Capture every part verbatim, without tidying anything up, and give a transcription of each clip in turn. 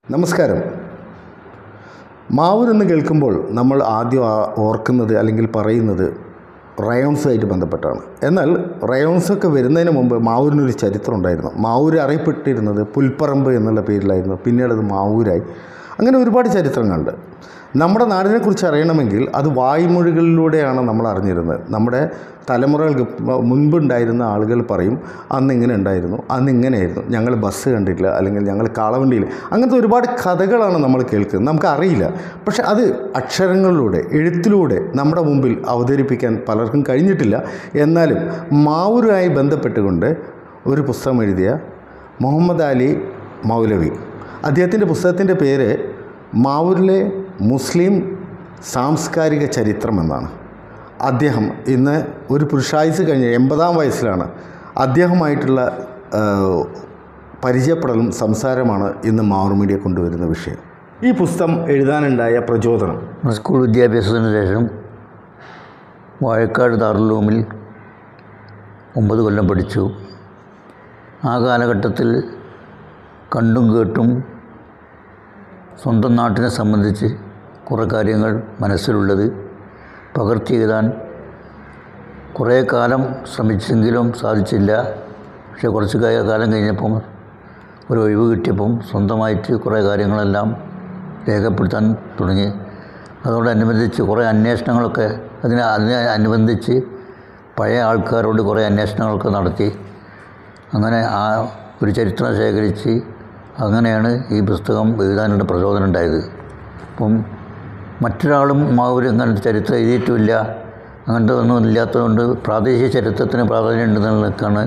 നമസ്കാരം. മാവൂർ എന്ന് കേൾക്കുമ്പോൾ നമ്മൾ ആദ്യം ഓർക്കുന്നത് അല്ലെങ്കിൽ പറയുന്നത് റയോൺസുമായിട്ട് ബന്ധപ്പെട്ടാണ്. എന്നാൽ റയോൺസൊക്കെ വരുന്നതിന് മുമ്പ് മാവൂരിനൊരു ചരിത്രം ഉണ്ടായിരുന്നു. മാവൂർ അറിയപ്പെട്ടിരുന്നത് പുൽപ്പറമ്പ് എന്നുള്ള പേരിലായിരുന്നു. പിന്നീട് അത് മാവൂരായി. അങ്ങനെ ഒരുപാട് ചരിത്രങ്ങളുണ്ട്. നമ്മുടെ നാടിനെക്കുറിച്ച് അറിയണമെങ്കിൽ അത് വായ്മൊഴികളിലൂടെയാണ് നമ്മൾ അറിഞ്ഞിരുന്നത്. നമ്മുടെ തലമുറകൾക്ക് മുൻപുണ്ടായിരുന്ന ആളുകൾ പറയും, അന്ന് ഇങ്ങനെ ഉണ്ടായിരുന്നു, അന്ന് ഇങ്ങനെയായിരുന്നു, ഞങ്ങൾ ബസ് കണ്ടിട്ടില്ല, അല്ലെങ്കിൽ ഞങ്ങൾ കാളവണ്ടിയിൽ, അങ്ങനത്തെ ഒരുപാട് കഥകളാണ് നമ്മൾ കേൾക്കുന്നത്. നമുക്കറിയില്ല. പക്ഷെ അത് അക്ഷരങ്ങളിലൂടെ, എഴുത്തിലൂടെ നമ്മുടെ മുമ്പിൽ അവതരിപ്പിക്കാൻ പലർക്കും കഴിഞ്ഞിട്ടില്ല. എന്നാലും മാവൂരുമായി ബന്ധപ്പെട്ടുകൊണ്ട് ഒരു പുസ്തകം എഴുതിയ മുഹമ്മദ് അലി മൗലവി, അദ്ദേഹത്തിൻ്റെ പുസ്തകത്തിൻ്റെ പേര് മാവൂരിലെ മുസ്ലിം സാംസ്കാരിക ചരിത്രം എന്നാണ്. അദ്ദേഹം ഇന്ന് ഒരു പുരുഷായുസ് കഴിഞ്ഞ എൺപതാം വയസ്സിലാണ്. അദ്ദേഹമായിട്ടുള്ള പരിചയപ്പെടലും സംസാരമാണ് ഇന്ന് മാവൂർ മീഡിയ കൊണ്ടുവരുന്ന വിഷയം. ഈ പുസ്തകം എഴുതാനുണ്ടായ പ്രചോദനം? സ്കൂൾ വിദ്യാഭ്യാസത്തിന് ശേഷം വാഴക്കാട് ദാറുൽ ഒമ്പത് കൊല്ലം പഠിച്ചു. ആ കാലഘട്ടത്തിൽ കണ്ടും കേട്ടും സ്വന്തം നാട്ടിനെ സംബന്ധിച്ച് കുറേ കാര്യങ്ങൾ മനസ്സിലുള്ളത് പകർത്തി എഴുതാൻ കുറേ കാലം ശ്രമിച്ചെങ്കിലും സാധിച്ചില്ല. പക്ഷേ കുറച്ച് കാലം കഴിഞ്ഞപ്പം ഒരു ഒഴിവ് കിട്ടിയപ്പം സ്വന്തമായിട്ട് കുറേ കാര്യങ്ങളെല്ലാം രേഖപ്പെടുത്താൻ തുടങ്ങി. അതോടനുബന്ധിച്ച് കുറേ അന്വേഷണങ്ങളൊക്കെ അതിനെ അതിനെ അനുബന്ധിച്ച് പഴയ ആൾക്കാരോട് കുറേ അന്വേഷണങ്ങളൊക്കെ നടത്തി. അങ്ങനെ ആ ഒരു ചരിത്രം ശേഖരിച്ച് അങ്ങനെയാണ് ഈ പുസ്തകം എഴുതാനുള്ള പ്രചോദനം ഉണ്ടായത്. അപ്പം മറ്റൊരാളും മാവൂർ അങ്ങനത്തെ ചരിത്രം എഴുതിയിട്ടുമില്ല, അങ്ങനത്തെ ഒന്നും ഇല്ലാത്തതുകൊണ്ട് പ്രാദേശിക ചരിത്രത്തിന് പ്രാധാന്യം ഉണ്ടെന്നുള്ളതൊക്കെയാണ്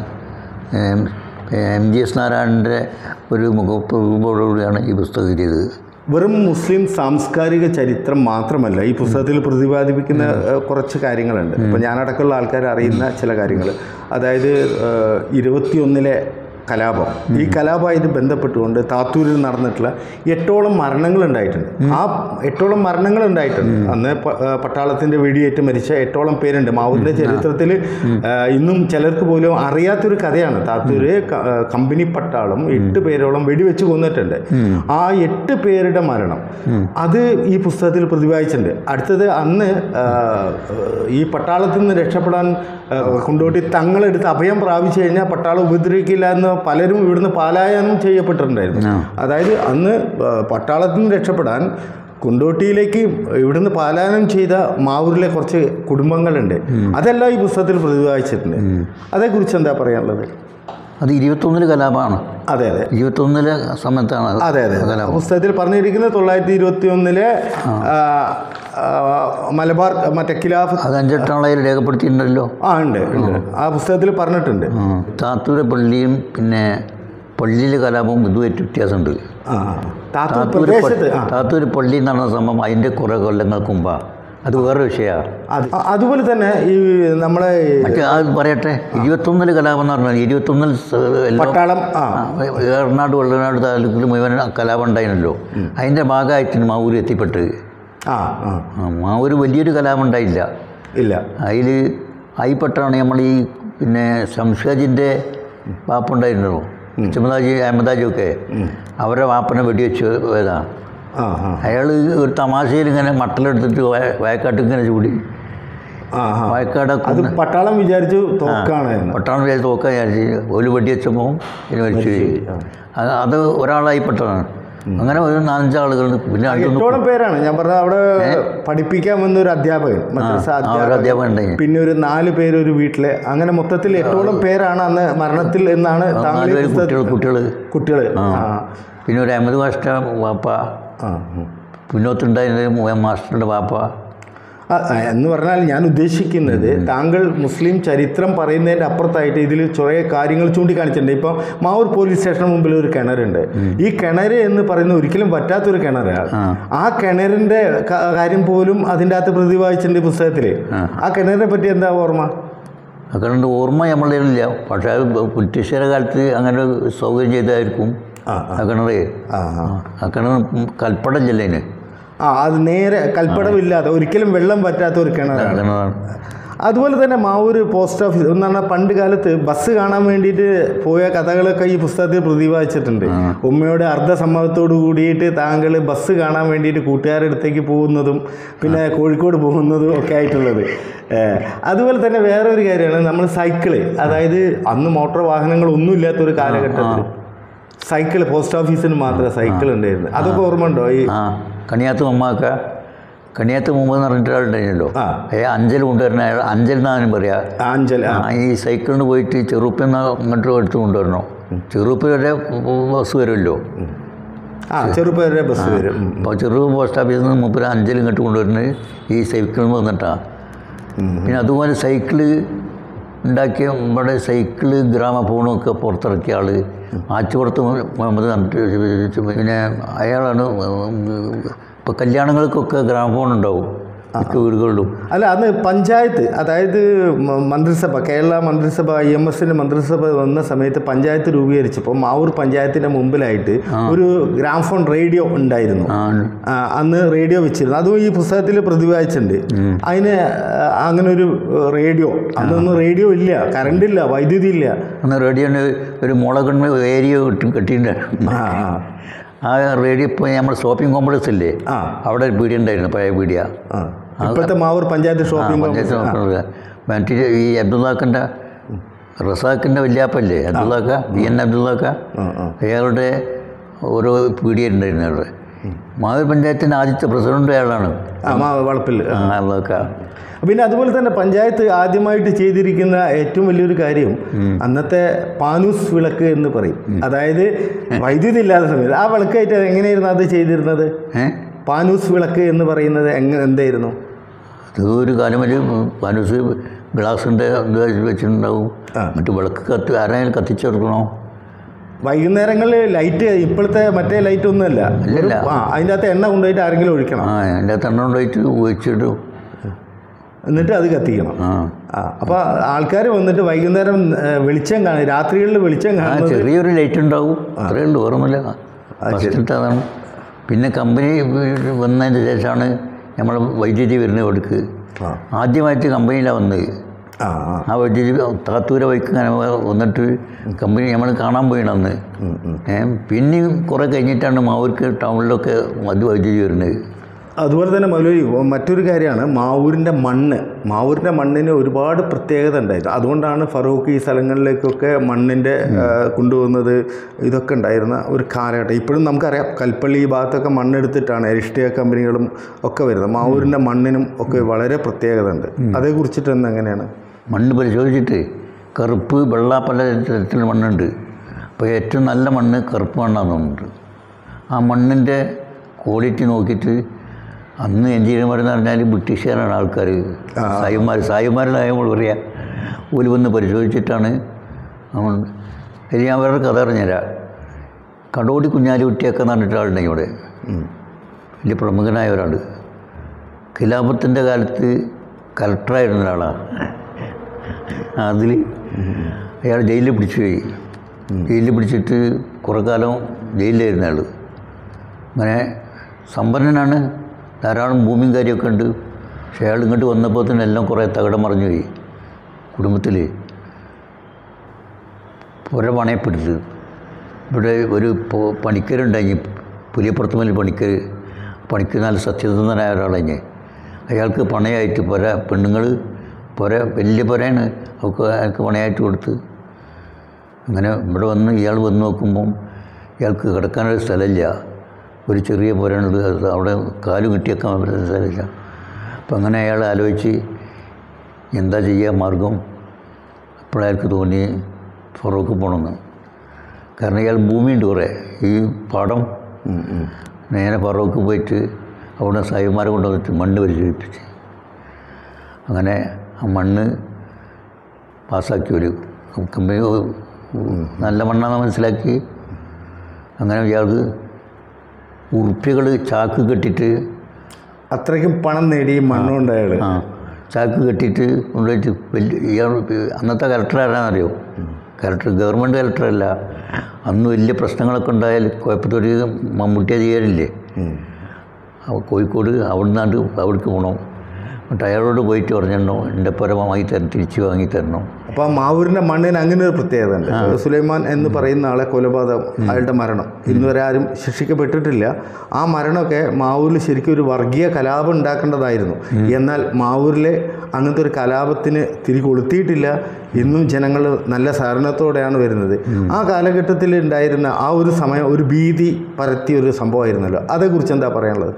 എം ജി എസ് നാരായണൻ്റെ ഒരു മുഖപ്പൂർവ്വത്തോടുകൂടിയാണ് ഈ പുസ്തകം എഴുതിയത്. വെറും മുസ്ലിം സാംസ്കാരിക ചരിത്രം മാത്രമല്ല ഈ പുസ്തകത്തിൽ പ്രതിപാദിപ്പിക്കുന്ന കുറച്ച് കാര്യങ്ങളുണ്ട്. ഇപ്പോൾ ഞാനടക്കമുള്ള ആൾക്കാർ അറിയുന്ന ചില കാര്യങ്ങൾ, അതായത് ഇരുപത്തിയൊന്നിലെ കലാപം, ഈ കലാപമായിട്ട് ബന്ധപ്പെട്ടുകൊണ്ട് താത്തൂരിൽ നടന്നിട്ടുള്ള എട്ടോളം മരണങ്ങൾ ഉണ്ടായിട്ടുണ്ട്. ആ എട്ടോളം മരണങ്ങൾ ഉണ്ടായിട്ടുണ്ട്. അന്ന് പട്ടാളത്തിൻ്റെ വെടിയേറ്റ് മരിച്ച എട്ടോളം പേരുണ്ട്. മാവൂരിൻ്റെ ചരിത്രത്തിൽ ഇന്നും ചിലർക്ക് പോലും അറിയാത്തൊരു കഥയാണ്. താത്തൂര് കമ്പനി പട്ടാളം എട്ട് പേരോളം വെടിവെച്ച് കൊന്നിട്ടുണ്ട്. ആ എട്ട് പേരുടെ മരണം അത് ഈ പുസ്തകത്തിൽ പ്രതിപാദിച്ചിട്ടുണ്ട്. അടുത്തത്, അന്ന് ഈ പട്ടാളത്തിൽ നിന്ന് രക്ഷപ്പെടാൻ കൊണ്ടോട്ടി തങ്ങളെടുത്ത് അഭയം പ്രാപിച്ചു കഴിഞ്ഞാൽ പട്ടാളം ഉപദ്രവിക്കില്ല എന്ന് പലരും ഇവിടുന്ന് പലായനം ചെയ്യപ്പെട്ടിട്ടുണ്ടായിരുന്നു. അതായത് അന്ന് പട്ടാളത്തിൽ നിന്ന് രക്ഷപ്പെടാൻ കൊണ്ടോട്ടിയിലേക്ക് ഇവിടുന്ന് പലായനം ചെയ്ത മാവൂരിലെ കുറച്ച് കുടുംബങ്ങളുണ്ട്. അതെല്ലാം ഈ പുസ്തകത്തിൽ പ്രതിപാദിച്ചിട്ടുണ്ട്. അതേക്കുറിച്ച് എന്താ പറയാനുള്ളത്? അത് ഇരുപത്തൊന്നില് കലാപമാണ്. അതെ അതെ ഇരുപത്തൊന്നിലെ സമയത്താണ്. അതെ അതെ പുസ്തകത്തിൽ പറഞ്ഞിരിക്കുന്നത് തൊള്ളായിരത്തി ഇരുപത്തി ഒന്നിലെ മലബാർ മറ്റേ ഖിലാഫ് അത് അഞ്ചെട്ടാളയിൽ രേഖപ്പെടുത്തിയിട്ടുണ്ടല്ലോ. ആ ഉണ്ട് ഉണ്ട് ആ പുസ്തകത്തിൽ പറഞ്ഞിട്ടുണ്ട്. താത്തൂര് പള്ളിയും പിന്നെ പള്ളിയിലെ കലാപവും ഇതുമായിട്ട് വ്യത്യാസമുണ്ട്. താത്തൂര് താത്തൂര് പള്ളി നടന്ന സംഭവം അതിൻ്റെ കുറേ കൊല്ലങ്ങൾക്ക് മുമ്പാണ്. അത് വേറെ വിഷയമാണ്. അതുപോലെ തന്നെ ഈ നമ്മളെ മറ്റേ അത് പറയട്ടെ, ഇരുപത്തൊന്നില് കലാപം എന്ന് പറഞ്ഞാൽ ഇരുപത്തൊന്നിൽ പട്ടാളം ഏറനാട് വെള്ളനാട് താലൂക്കിൽ മുഴുവൻ കലാപം ഉണ്ടായിരുന്നല്ലോ. അതിൻ്റെ ഭാഗമായിട്ടാണ് മാവൂർ എത്തിപ്പെട്ടത്. ആ മാവൂർ വലിയൊരു കലാപം ഉണ്ടായില്ല. ഇല്ല അതിൽ ആയിപ്പെട്ടാണ് നമ്മൾ ഈ പിന്നെ ശംഷാജിൻ്റെ വാപ്പുണ്ടായിരുന്നല്ലോ, ചുമതാജി അഹമ്മദാജിയൊക്കെ, അവരുടെ വാപ്പനെ വെടിവെച്ച് പോയതാണ്. അയാൾ ഒരു തമാശയിൽ ഇങ്ങനെ മട്ടലെടുത്തിട്ട് വയക്കാട്ട് ഇങ്ങനെ ചൂടി വയക്കാട് പട്ടാളം വിചാരിച്ചു തോക്കാണ് പട്ടാളം വിചാരിച്ച് തോക്കാൻ വിചാരിച്ച് ഒരു വെടിവെച്ചപ്പോൾ ഇതിന് മരിച്ചു. അത് ഒരാളായിപ്പെട്ടതാണ്. അങ്ങനെ ഒരു നാലഞ്ചാളുകൾ, പിന്നെ എട്ടോളം പേരാണ് ഞാൻ പറഞ്ഞത്. അവിടെ പഠിപ്പിക്കാൻ വന്ന ഒരു അധ്യാപകൻ, അധ്യാപകൻ ഉണ്ടായി, പിന്നെ ഒരു നാല് പേര് ഒരു വീട്ടിലെ, അങ്ങനെ മൊത്തത്തിൽ എട്ടോളം പേരാണ് അന്ന് മരണത്തിൽ എന്നാണ് കുട്ടികൾ കുട്ടികൾ കുട്ടികൾ പിന്നെ ഒരു അഹമ്മദ് മാസ്റ്റർ വാപ്പ, പിന്നോത്തുണ്ടായിരുന്ന മാസ്റ്ററുടെ വാപ്പ എന്ന് പറഞ്ഞാൽ ഞാൻ ഉദ്ദേശിക്കുന്നത്, താങ്കൾ മുസ്ലിം ചരിത്രം പറയുന്നതിൻ്റെ അപ്പുറത്തായിട്ട് ഇതിൽ കുറേ കാര്യങ്ങൾ ചൂണ്ടിക്കാണിച്ചിട്ടുണ്ട്. ഇപ്പോൾ മാവൂർ പോലീസ് സ്റ്റേഷന് മുമ്പിൽ ഒരു കിണറുണ്ട്. ഈ കിണർ എന്ന് പറയുന്നത് ഒരിക്കലും പറ്റാത്തൊരു കിണറാണ്. ആ കിണറിൻ്റെ കാര്യം പോലും അതിൻ്റെ അകത്ത് പ്രതിപാദിച്ചിട്ടുണ്ട് പുസ്തകത്തിൽ. ആ കിണറിനെ പറ്റി എന്താ ഓർമ്മ? ആ കിണറിൻ്റെ ഓർമ്മ നമ്മളില്ല. പക്ഷേ അത് ബ്രിട്ടീഷുകാരുടെ കാലത്ത് അങ്ങനെ സൗകര്യം ചെയ്തായിരിക്കും ആ കിണറ്. ആ കിണർ കൽപ്പടം ജില്ലയിൽ. ആ അത് നേരെ കൽപ്പടമില്ലാതെ ഒരിക്കലും വെള്ളം പറ്റാത്ത ഒരു കിണറാണ്. അതുപോലെ തന്നെ മാവൂർ പോസ്റ്റ് ഓഫീസ് എന്ന് പറഞ്ഞാൽ പണ്ട് കാലത്ത് ബസ് കാണാൻ വേണ്ടിയിട്ട് പോയ കഥകളൊക്കെ ഈ പുസ്തകത്തിൽ പ്രതിപാദിച്ചിട്ടുണ്ട്. ഉമ്മയുടെ അർദ്ധസമ്മതത്തോട് കൂടിയിട്ട് താങ്കൾ ബസ് കാണാൻ വേണ്ടിയിട്ട് കൂട്ടുകാരുടെ അടുത്തേക്ക് പോകുന്നതും പിന്നെ കോഴിക്കോട് പോകുന്നതും ഒക്കെ ആയിട്ടുള്ളത്. അതുപോലെ തന്നെ വേറൊരു കാര്യമാണ് നമ്മൾ സൈക്കിള്, അതായത് അന്ന് മോട്ടോർ വാഹനങ്ങളൊന്നും ഇല്ലാത്തൊരു കാലഘട്ടത്തിൽ സൈക്കിൾ പോസ്റ്റ് ഓഫീസിന് മാത്രമേ സൈക്കിൾ ഉണ്ടായിരുന്നു. അതൊക്കെ ഓർമ്മ ഉണ്ടോ? ഈ കണിയാത്ത് മമ്മൊക്കെ കണിയാത്ത് മുമ്പ് എന്ന് പറഞ്ഞിട്ട് ആളുണ്ടായിരുന്നല്ലോ, ഏ അഞ്ചൽ കൊണ്ടുവരണ അയാൾ അഞ്ചൽ എന്നാണ് പറയാ. അഞ്ചൽ ഈ സൈക്കിളിന് പോയിട്ട് ചെറുപ്പിൽ നിന്ന് അങ്ങോട്ട് എടുത്ത് കൊണ്ടുവരണോ, ചെറുപ്പ് വരെ ബസ് വരുമല്ലോ, ആ ചെറുപ്പ് വരെ ബസ് വരും. അപ്പോൾ ചെറുപ്പ് പോസ്റ്റ് ഓഫീസിൽ നിന്ന് മുപ്പത് അഞ്ചൽ ഇങ്ങോട്ട് കൊണ്ടുവരുന്നത് ഈ സൈക്കിളിൽ വന്നിട്ടാണ്. പിന്നെ അതുപോലെ സൈക്കിള് ഉണ്ടാക്കിയ ഇവിടെ സൈക്കിള് ഗ്രാമഫോണൊക്കെ പുറത്തിറക്കിയ ആൾ ആറ്റുപുറത്ത് മുഹമ്മദ് പറഞ്ഞിട്ട് പിന്നെ അയാളാണ്. ഇപ്പോൾ കല്യാണങ്ങൾക്കൊക്കെ ഗ്രാമഫോൺ ഉണ്ടാവും മിക്ക വീടുകളിലും. അല്ല അന്ന് പഞ്ചായത്ത്, അതായത് മന്ത്രിസഭ, കേരള മന്ത്രിസഭ ഐ എം എസിൻ്റെ മന്ത്രിസഭ വന്ന സമയത്ത് പഞ്ചായത്ത് രൂപീകരിച്ചപ്പോൾ മാവൂർ പഞ്ചായത്തിൻ്റെ മുമ്പിലായിട്ട് ഒരു ഗ്രാമഫോൺ റേഡിയോ ഉണ്ടായിരുന്നു. അന്ന് റേഡിയോ വെച്ചിരുന്നു. അതും ഈ പുസ്തകത്തിൽ പ്രതിപാദിച്ചിട്ടുണ്ട്. അതിന് അങ്ങനെ ഒരു റേഡിയോ, അന്നൊന്നും റേഡിയോ ഇല്ല, കറണ്ട് ഇല്ല, വൈദ്യുതി ഇല്ല. അന്ന് റേഡിയോന് ഒരു മുളകണ്ണ് ഏരിയ കെട്ടി കെട്ടിയിട്ടുണ്ട്. ആ റേഡിയോ ഇപ്പോൾ നമ്മുടെ ഷോപ്പിംഗ് കോംപ്ലക്സ് ഇല്ലേ, അവിടെ ഒരു പീടിയ ഉണ്ടായിരുന്നു, പഴയ പീടിയ. ഇപ്പോഴത്തെ മാവൂർ പഞ്ചായത്ത് ഷോപ്പിംഗ് പഞ്ചായത്ത് മറ്റേ ഈ അബ്ദുള്ളാഖിൻ്റെ റസാഖിൻ്റെ വല്യാപ്പല്ലേ അബ്ദുള്ളാക്ക, ബി എൻ അബ്ദുള്ളാക്ക, അയാളുടെ ഓരോ പീടിയ ഉണ്ടായിരുന്നു അവിടെ. മാവൂർ പഞ്ചായത്തിൻ്റെ ആദ്യത്തെ പ്രസിഡന്റ് അയാളാണ്, വളപ്പിൽ അബ്ദുള്ളാക്ക. പിന്നെ അതുപോലെ തന്നെ പഞ്ചായത്ത് ആദ്യമായിട്ട് ചെയ്തിരിക്കുന്ന ഏറ്റവും വലിയൊരു കാര്യം അന്നത്തെ പാനൂസ് വിളക്ക് എന്ന് പറയും. അതായത് വൈദ്യുതി ഇല്ലാത്ത സമയത്ത് ആ വിളക്കായിട്ട് എങ്ങനെയായിരുന്നു അത് ചെയ്തിരുന്നത്? പാനൂസ് വിളക്ക് എന്ന് പറയുന്നത് എങ്ങനെ എന്തായിരുന്നു? അത് ഒരു കാലം വരെ പാനൂസ് ഗ്ലാസിൻ്റെ വെച്ചിട്ടുണ്ടാവും. മറ്റു വിളക്ക് കത്തി ആരെങ്കിലും കത്തിച്ചെടുക്കണോ? വൈകുന്നേരങ്ങളിൽ ലൈറ്റ് ഇപ്പോഴത്തെ മറ്റേ ലൈറ്റ് ഒന്നുമല്ല, ഇല്ല, അതിൻ്റെ അകത്ത് എണ്ണ കൊണ്ടുപോയിട്ട് ആരെങ്കിലും ഒഴിക്കണം. ആ അതിൻ്റെ അകത്ത് എണ്ണ കൊണ്ടുപോയിട്ട് ഒഴിച്ചിട്ട് എന്നിട്ട് അത് കത്തിക്കണം. ആ അപ്പോൾ ആൾക്കാർ വന്നിട്ട് വൈകുന്നേരം വെളിച്ചം കാണും, രാത്രികളിൽ വെളിച്ചം കാണും, ചെറിയൊരു ലൈറ്റ് ഉണ്ടാവും, അത്രയേ ഉള്ളൂ, ഓർമ്മയില്ല. അതാണ്. പിന്നെ കമ്പനി വന്നതിന് ശേഷമാണ് നമ്മൾ വൈദ്യുതി വരുന്നത് ഇവിടേക്ക്. ആദ്യമായിട്ട് കമ്പനിയിലാണ് വന്നത്. ആ വൈദ്യുതി താത്തൂര വൈക്ക് ഇങ്ങനെ വന്നിട്ട് കമ്പനി നമ്മൾ കാണാൻ പോയിടന്ന്. പിന്നെയും കുറേ കഴിഞ്ഞിട്ടാണ് മാവൂർക്ക് ടൗണിലൊക്കെ അത് വൈദ്യുതി വരുന്നത്. അതുപോലെ തന്നെ മൗലവി മറ്റൊരു കാര്യമാണ് മാവൂരിൻ്റെ മണ്ണ്. മാവൂരിൻ്റെ മണ്ണിന് ഒരുപാട് പ്രത്യേകത ഉണ്ടായിരുന്നു. അതുകൊണ്ടാണ് ഫറൂഖ് ഈ സ്ഥലങ്ങളിലേക്കൊക്കെ മണ്ണിൻ്റെ കൊണ്ടുപോകുന്നത്. ഇതൊക്കെ ഉണ്ടായിരുന്ന ഒരു കാലഘട്ടം. ഇപ്പോഴും നമുക്കറിയാം കൽപ്പള്ളി ഈ ഭാഗത്തൊക്കെ മണ്ണെടുത്തിട്ടാണ് എരിഷ്ടിയ കമ്പനികളും ഒക്കെ വരുന്നത്. മാവൂരിൻ്റെ മണ്ണിനും ഒക്കെ വളരെ പ്രത്യേകത ഉണ്ട്. അതേക്കുറിച്ചിട്ട് തന്നെ എങ്ങനെയാണ്? മണ്ണ് പരിശോധിച്ചിട്ട് കറുപ്പ്, വെള്ള, പല തരത്തിലുള്ള മണ്ണുണ്ട്. അപ്പോൾ ഏറ്റവും നല്ല മണ്ണ് കറുപ്പ് മണ്ണാണെന്നുണ്ട്. ആ മണ്ണിൻ്റെ ക്വാളിറ്റി നോക്കിയിട്ട് അന്ന് എഞ്ചിനീയർമാരെന്ന് പറഞ്ഞാൽ ബ്രിട്ടീഷുകാരാണ് ആൾക്കാർ, സായിമാർ സായിമാരെന്നാകുമ്പോൾ പറയാം. ഓല് വന്ന് പരിശോധിച്ചിട്ടാണ് നമ്മൾ. ഇത് ഞാൻ വേറെ കഥ പറഞ്ഞുതരാം. കടോടി കുഞ്ഞാലിക്കുട്ടിയൊക്കെ എന്ന് പറഞ്ഞിട്ട് ആളുണ്ടെങ്കിൽ ഇവിടെ വലിയ പ്രമുഖനായ ഒരാൾ. ഖിലാഫത്തിൻ്റെ കാലത്ത് കലക്ടറായിരുന്ന ഒരാളാണ്. അതിൽ അയാൾ ജയിലിൽ പിടിച്ചു പോയി. ജയിലിൽ പിടിച്ചിട്ട് കുറേ കാലം ജയിലിലായിരുന്ന ആൾ. അങ്ങനെ സമ്പന്നനാണ്, ധാരാളം ഭൂമിയും കാര്യമൊക്കെ ഉണ്ട്. പക്ഷേ അയാൾ ഇങ്ങോട്ട് വന്നപ്പോൾ തന്നെ എല്ലാം കുറേ തകിടം മറിഞ്ഞു പോയി. കുടുംബത്തിൽ പുര പണയപ്പെടുത്ത്. ഇവിടെ ഒരു പണിക്കരുണ്ടായി, പുലിയപ്പുറത്ത് മേൽ പണിക്കർ. പണിക്കർ നല്ല സത്യസന്ധനായ ഒരാളഞ്ഞ്. അയാൾക്ക് പണയായിട്ട് പുര, പെണ്ണുങ്ങൾ പുര വലിയ പുരയാണ്, അവൾക്ക് അയാൾക്ക് പണയായിട്ട് കൊടുത്ത്. അങ്ങനെ ഇവിടെ വന്ന് ഇയാൾ വന്ന് നോക്കുമ്പം ഇയാൾക്ക് കിടക്കാനൊരു സ്ഥലമില്ല. ഒരു ചെറിയ പുരയുണ്ട്, അവിടെ കാല് കിട്ടിയേക്കാൻ പറ്റുന്ന സ്ഥലമില്ല. അപ്പം അങ്ങനെ അയാൾ ആലോചിച്ച് എന്താ ചെയ്യുക മാർഗം. അപ്പോഴയാൾക്ക് തോന്നി ഫറൂഖ് പോകണമെന്ന്. കാരണം ഇയാൾ ഭൂമിയുണ്ട് കുറേ, ഈ പാടം. നേരെ ഫറൂഖ് പോയിട്ട് അവിടെ സായിമാരെ കൊണ്ടുവന്നിട്ട് മണ്ണ് പരിശോധിപ്പിച്ച് അങ്ങനെ ആ മണ്ണ് പാസ്സാക്കി. ഒരു കമ്പനി നല്ല മണ്ണാണെന്ന് മനസ്സിലാക്കി. അങ്ങനെ ഇയാൾക്ക് ഉറുപ്പ്യകൾ ചാക്ക് കെട്ടിയിട്ട് അത്രയ്ക്കും പണം നേടി മണ്ണുകൊണ്ട് അയാൾ ആ ചാക്ക് കെട്ടിയിട്ട് കൊണ്ടുപോയിട്ട് വലിയ ഇയാൾ അന്നത്തെ കലക്ടർ ആരാണെന്നറിയോ? കലക്ടർ ഗവൺമെൻറ് കലക്ടറല്ല. അന്ന് വലിയ പ്രശ്നങ്ങളൊക്കെ ഉണ്ടായാൽ കോയമ്പത്തൂർ മമ്മൂട്ടി അധികാരില്ലേ, കോഴിക്കോട് അവിടെ നിന്നാണ്ട് അവിടേക്ക് പോകണം. എന്നിട്ട് അയാളോട് പോയിട്ട് പറഞ്ഞിട്ടുണ്ടോ എൻ്റെ പരമമായി തരണം, തിരിച്ച് വാങ്ങി തരണം. അപ്പോൾ മാവൂരിൻ്റെ മണ്ണിന് അങ്ങനെ ഒരു പ്രത്യേകത ഉണ്ട്. സുലൈമാൻ എന്ന് പറയുന്ന ആളെ കൊലപാതകം, അയാളുടെ മരണം ഇന്നുവരെ ആരും ശിക്ഷിക്കപ്പെട്ടിട്ടില്ല. ആ മരണമൊക്കെ മാവൂരിൽ ശരിക്കും ഒരു വർഗീയ കലാപം ഉണ്ടാക്കേണ്ടതായിരുന്നു. എന്നാൽ മാവൂരിലെ അങ്ങനത്തെ ഒരു കലാപത്തിന് തിരി കൊളുത്തിയിട്ടില്ല. ഇന്നും ജനങ്ങൾ നല്ല സഹകരണത്തോടെയാണ് വരുന്നത്. ആ കാലഘട്ടത്തിൽ ഉണ്ടായിരുന്ന ആ ഒരു സമയം ഒരു ഭീതി പരത്തിയ ഒരു സംഭവമായിരുന്നല്ലോ. അതേക്കുറിച്ച് എന്താ പറയാനുള്ളത്?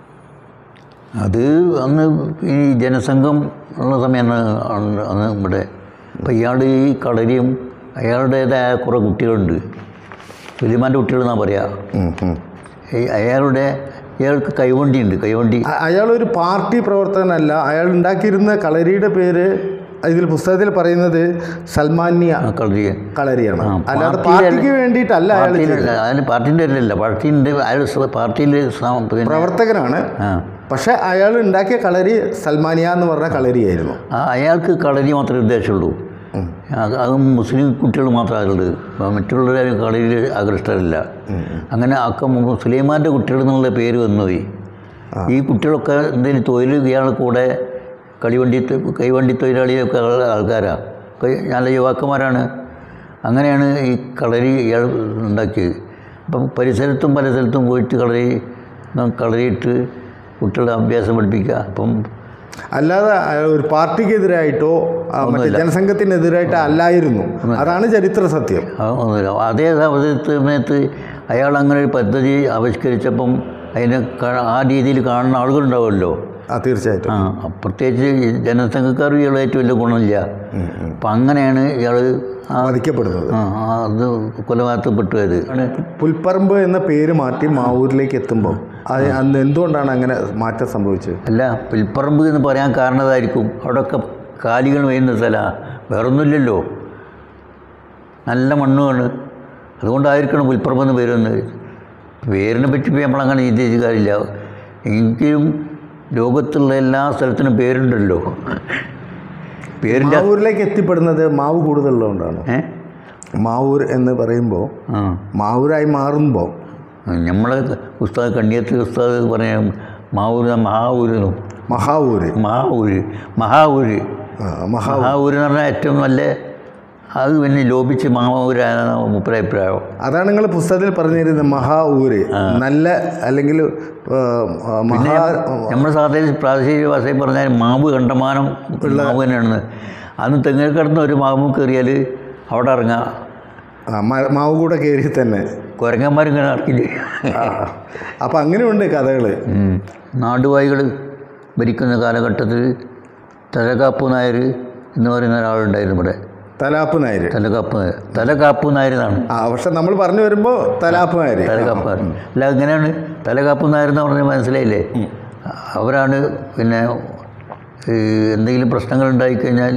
അത് അന്ന് ഈ ജനസംഘം ഉള്ള സമയമാണ് അന്ന് ഇവിടെ. അപ്പം ഇയാൾ ഈ കളരിയും അയാളുടേതായ കുറേ കുട്ടികളുണ്ട്. സുലൈമാൻ്റെ കുട്ടികളെന്നാണ് പറയുക. അയാളുടെ അയാൾക്ക് കൈവണ്ടിയുണ്ട്. കൈവണ്ടി അയാളൊരു പാർട്ടി പ്രവർത്തകനല്ല. അയാൾ ഉണ്ടാക്കിയിരുന്ന കളരിയുടെ പേര് ഇതിൽ പുസ്തകത്തിൽ പറയുന്നത് സൽമാനിയ കളരി കളരിയാണ്. അല്ലാതെ പാർട്ടിക്ക് വേണ്ടിയിട്ടല്ല. അയാൾ അതിന് പാർട്ടീൻ്റെ അല്ലല്ല, പാർട്ടീൻ്റെ അയാൾ പാർട്ടിയിൽ പ്രവർത്തകനാണ്. പക്ഷെ അയാൾ ഉണ്ടാക്കിയ കളരി സൽമാനിയ എന്ന് പറഞ്ഞ കളരിയായിരുന്നു. അയാൾക്ക് കളരി മാത്രമേ ഉദ്ദേശമുള്ളൂ. അതും മുസ്ലിം കുട്ടികൾ മാത്രമായുള്ളത്, മറ്റുള്ളവരും കളരിയിൽ ആകൃഷ്ടരല്ല. അങ്ങനെ അക്ക സുലൈമാൻ്റെ കുട്ടികൾ എന്നുള്ള പേര് വന്നുപോയി. ഈ കുട്ടികളൊക്കെ എന്തെങ്കിലും തൊഴിൽ ഇയാളുടെ കൂടെ കളിവണ്ടി കൈവണ്ടി തൊഴിലാളിയൊക്കെ ആൾക്കാരാണ്, നല്ല യുവാക്കന്മാരാണ്. അങ്ങനെയാണ് ഈ കളരി ഇയാൾ ഉണ്ടാക്കിയത്. അപ്പം പരിസരത്തും പല സ്ഥലത്തും പോയിട്ട് കളരി കളരിയിട്ട് കുട്ടികളെ അഭ്യാസം പഠിപ്പിക്കുക. അപ്പം അല്ലാതെ ഒരു പാർട്ടിക്കെതിരായിട്ടോ മറ്റേ ജനസംഘത്തിനെതിരായിട്ടോ അല്ലായിരുന്നു. അതാണ് ചരിത്ര സത്യം. അതേ സമയത്ത് അയാൾ അങ്ങനെ ഒരു പദ്ധതി ആവിഷ്കരിച്ചപ്പം അതിനെ ആ രീതിയിൽ കാണുന്ന ആളുകളുണ്ടാവുമല്ലോ. ആ തീർച്ചയായിട്ടും. ആ പ്രത്യേകിച്ച് ജനസംഘക്കാർ ഇയാളായിട്ട് വലിയ ഗുണമില്ല. അപ്പം അങ്ങനെയാണ് ഇയാൾ വധിക്കപ്പെടുന്നത്. ആ അത് കൊലപാതകപ്പെട്ടു. അത് പുൽപ്പറമ്പ് എന്ന പേര് മാറ്റി മാവൂരിലേക്ക് എത്തുമ്പോൾ അത് അന്ന് എന്തുകൊണ്ടാണ് അങ്ങനെ മാറ്റം സംഭവിച്ചത്? അല്ല, പുൽപ്പറമ്പ് എന്ന് പറയാൻ കാരണതായിരിക്കും. അവിടെയൊക്കെ കാലികൾ വരുന്ന സ്ഥലമാണ്, വേറൊന്നുമില്ലല്ലോ, നല്ല മണ്ണുമാണ്. അതുകൊണ്ടായിരിക്കണം പുൽപ്പറമ്പ് എന്ന് പേര് വന്നത്. പേരിനെ പറ്റി നമ്മളങ്ങനെ ചിന്തിച്ച കാര്യമില്ല. എങ്കിലും ലോകത്തുള്ള എല്ലാ സ്ഥലത്തിനും പേരുണ്ടല്ലോ. പേരിൻ്റെ മാവൂരിലേക്ക് എത്തിപ്പെടുന്നത് മാവ് കൂടുതലുള്ളതുകൊണ്ടാണ്. ഏ മാവൂർ എന്ന് പറയുമ്പോൾ മാവൂരായി മാറുമ്പോൾ നമ്മളെ ഉസ്താദ് കണ്ണിയത്ത് ഉസ്താദ് പറയാ മാവൂർ മഹാവൂര് മഹാവൂര് മഹാവൂര് മഹാവൂര് മഹാവൂര് എന്ന് പറഞ്ഞാൽ ഏറ്റവും നല്ല അത് പിന്നെ ലോപിച്ച് മഹാവൂരാണ് മുപ്പരഭിപ്രായം. അതാണ് നിങ്ങൾ പുസ്തകത്തിൽ പറഞ്ഞിരുന്നത്, മഹാവൂര് നല്ല അല്ലെങ്കിൽ പിന്നെ നമ്മൾ സാധാരണ പ്രാദേശിക ഭാഷയിൽ പറഞ്ഞാൽ മാവ് കണ്ടമാനം മാവ് തന്നെയാണെന്ന്. അന്ന് തെങ്ങിൽ കിടന്ന ഒരു മാവ് കയറിയാൽ അവിടെ ഇറങ്ങാം. മാവ് കൂടെ കയറി തന്നെ കുരങ്ങന്മാരിങ്ങനെ ഇറക്കില്ലേ. അപ്പം അങ്ങനെയുണ്ട് കഥകൾ. നാടുവാഴികൾ ഭരിക്കുന്ന കാലഘട്ടത്തിൽ തലകാപ്പ് നായർ എന്ന് പറയുന്ന ഒരാളുണ്ടായിരുന്നു ഇവിടെ. തലാപ്പ് നായർ തലകാപ്പ് നായർ തലകാപ്പ് നായർ എന്നാണ്. ആ പക്ഷെ നമ്മൾ പറഞ്ഞു വരുമ്പോൾ തലാപ്പ് നായർ തലകാപ്പ് നായർ അല്ല, എങ്ങനെയാണ് തലകാപ്പ് നായർ എന്ന് പറഞ്ഞാൽ മനസ്സിലായില്ലേ? അവരാണ് പിന്നെ എന്തെങ്കിലും പ്രശ്നങ്ങൾ ഉണ്ടായിക്കഴിഞ്ഞാൽ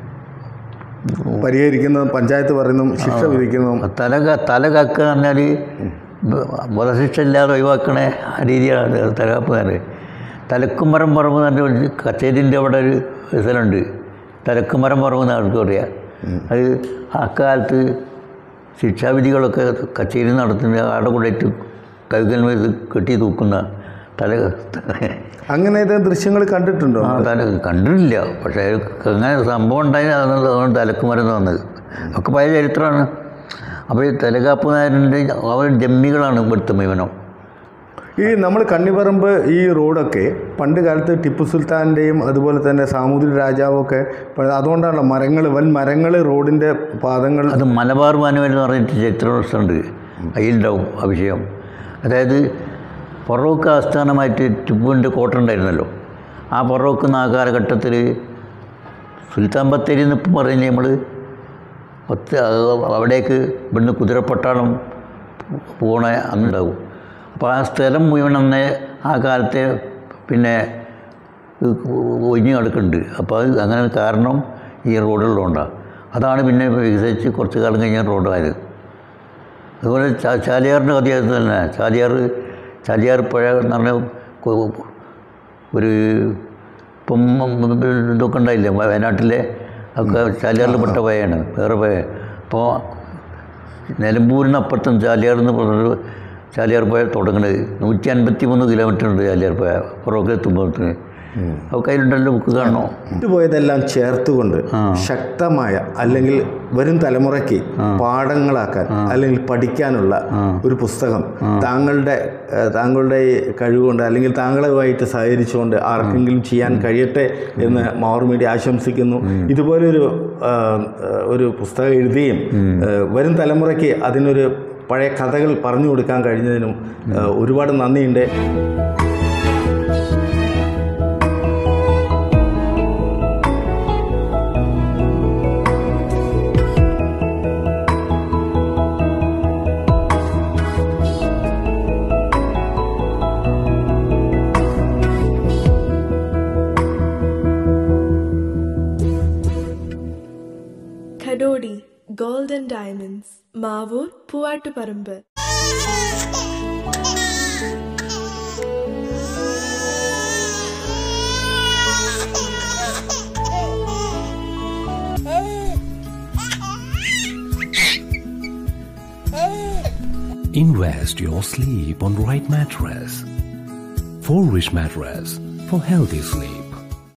പരിഹരിക്കുന്നതും പഞ്ചായത്ത് പറയുന്നതും ശിക്ഷ വിധിക്കുന്നതും. തല തല കാക്കുക എന്ന് പറഞ്ഞാൽ വധശിക്ഷ ഇല്ലാതെ ഒഴിവാക്കണ ആ രീതിയാണ് തലകാപ്പ് നായർ. തലക്കുമരം പറമ്പ് എന്ന് പറഞ്ഞ കച്ചേരിൻ്റെ അവിടെ ഒരു സ്ഥലമുണ്ട്, തലക്കുമരം പറമ്പ് എന്ന് ആൾക്ക് പറയാം. അത് അക്കാലത്ത് ശിക്ഷാവിധികളൊക്കെ കച്ചേരി നടത്തുന്ന അവിടെ കൊണ്ടിട്ട് കൈകൾ കെട്ടി തൂക്കുന്ന തല. അങ്ങനെ ദൃശ്യങ്ങൾ കണ്ടിട്ടുണ്ടോ? ആ തല കണ്ടിട്ടില്ല, പക്ഷേ അങ്ങനെ സംഭവം ഉണ്ടായി. അതാണ് തലക്കുമരം എന്ന് വന്നത്. ഒക്കെ പഴയ ചരിത്രമാണ്. അപ്പോൾ ഈ തലകാപ്പ് നായരിൻ്റെ അവർ ജമ്മികളാണ് ഇവിടുത്തെ മുഴുവനും. ഈ നമ്മൾ കണ്ണിപ്പറമ്പ് ഈ റോഡൊക്കെ പണ്ട് കാലത്ത് ടിപ്പു സുൽത്താൻ്റെയും അതുപോലെ തന്നെ സാമൂതിരി രാജാവൊക്കെ അതുകൊണ്ടാണല്ലോ മരങ്ങൾ വൻ മരങ്ങൾ റോഡിൻ്റെ പാദങ്ങൾ. അത് മലബാർ മാനുവൽ എന്ന് പറഞ്ഞിട്ട് ചരിത്രമുണ്ട്, അതിലുണ്ടാവും ആ വിഷയം. അതായത് ഫറോക്ക് ആസ്ഥാനമായിട്ട് ടിപ്പുവിൻ്റെ കോട്ട ഉണ്ടായിരുന്നല്ലോ. ആ ഫറോക്ക് ആ കാലഘട്ടത്തിൽ സുൽത്താൻ ബത്തേരി എന്നിപ്പം പറഞ്ഞ് നമ്മൾ ഒത്ത അവിടേക്ക് ഇവിടുന്ന് കുതിരപ്പട്ടാളം പോണ അന്നുണ്ടാവും. അപ്പോൾ ആ സ്ഥലം മുഴുവൻ അന്ന് ആ കാലത്തെ പിന്നെ ഒഴിഞ്ഞു കിടക്കുന്നുണ്ട്. അപ്പോൾ അത് അങ്ങനെ കാരണം ഈ റോഡുള്ളതുകൊണ്ടാണ്. അതാണ് പിന്നെ വികസിച്ച് കുറച്ച് കാലം കഴിഞ്ഞ റോഡായത്. അതുപോലെ ചാലിയാറിൻ്റെ കഥ തന്നെ. ചാലിയാർ ചാലിയാർ പുഴ എന്ന് പറഞ്ഞ ഒരു ഇപ്പം ഇതൊക്കെ ഉണ്ടായില്ലേ വയനാട്ടിലെ ഒക്കെ ചാലിയാറിൽ പെട്ട പുഴയാണ്, വേറെ പുഴ. അപ്പോൾ നിലമ്പൂരിനപ്പുറത്തും ചാലിയാർ എന്ന് പറഞ്ഞൊരു ചാലിയാർ പുഴ തുടങ്ങുന്നത് നൂറ്റി അൻപത്തി മൂന്ന് കിലോമീറ്റർ ഉണ്ട് ചാലിയാർ പുഴ ഫറോക്ക് എത്തുമ്പോഴത്തിന്. അപ്പോൾ കയ്യിലുണ്ടല്ലോ ബുക്ക് കാണണോ? വിട്ടുപോയതെല്ലാം ചേർത്തുകൊണ്ട് ശക്തമായ അല്ലെങ്കിൽ വരും തലമുറയ്ക്ക് പാഠങ്ങളാക്കാൻ അല്ലെങ്കിൽ പഠിക്കാനുള്ള ഒരു പുസ്തകം താങ്കളുടെ താങ്കളുടെ കഴിവുകൊണ്ട് അല്ലെങ്കിൽ താങ്കളുമായിട്ട് സഹകരിച്ചുകൊണ്ട് ആർക്കെങ്കിലും ചെയ്യാൻ കഴിയട്ടെ എന്ന് മാവൂർ മീഡിയ ആശംസിക്കുന്നു. ഇതുപോലൊരു ഒരു പുസ്തകം എഴുതുകയും വരും തലമുറയ്ക്ക് അതിനൊരു പഴയ കഥകൾ പറഞ്ഞു കൊടുക്കാൻ കഴിഞ്ഞതിനും ഒരുപാട് നന്ദിയുണ്ട്. Kadodi Gold and Diamonds, Mavur, Puvattuparambு. Invest your sleep on right mattress. For Rich Mattress for healthy sleep.